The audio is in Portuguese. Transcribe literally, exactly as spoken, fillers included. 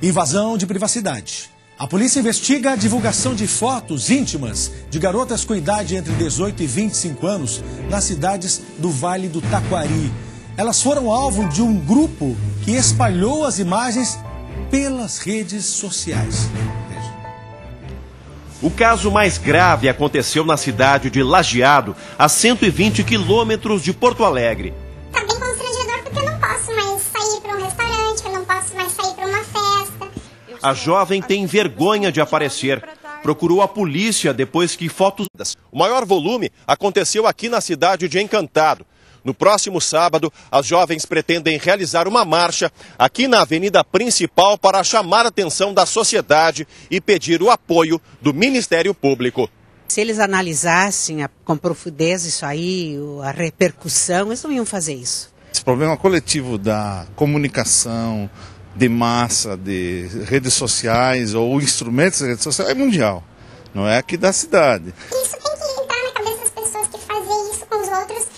Invasão de privacidade. A polícia investiga a divulgação de fotos íntimas de garotas com idade entre dezoito e vinte e cinco anos nas cidades do Vale do Taquari. Elas foram alvo de um grupo que espalhou as imagens pelas redes sociais. O caso mais grave aconteceu na cidade de Lajeado, a cento e vinte quilômetros de Porto Alegre. Tá bem constrangedor porque eu não posso mais sair para um restaurante, eu não posso mais sair para uma festa. A jovem tem vergonha de aparecer. Procurou a polícia depois que fotos... O maior volume aconteceu aqui na cidade de Encantado. No próximo sábado, as jovens pretendem realizar uma marcha aqui na avenida principal para chamar a atenção da sociedade e pedir o apoio do Ministério Público. Se eles analisassem a, com profundeza isso aí, a repercussão, eles não iam fazer isso. Esse problema coletivo da comunicação de massa, de redes sociais ou instrumentos de redes sociais é mundial, não é aqui da cidade. Isso tem que entrar na cabeça das pessoas que fazem isso com os outros.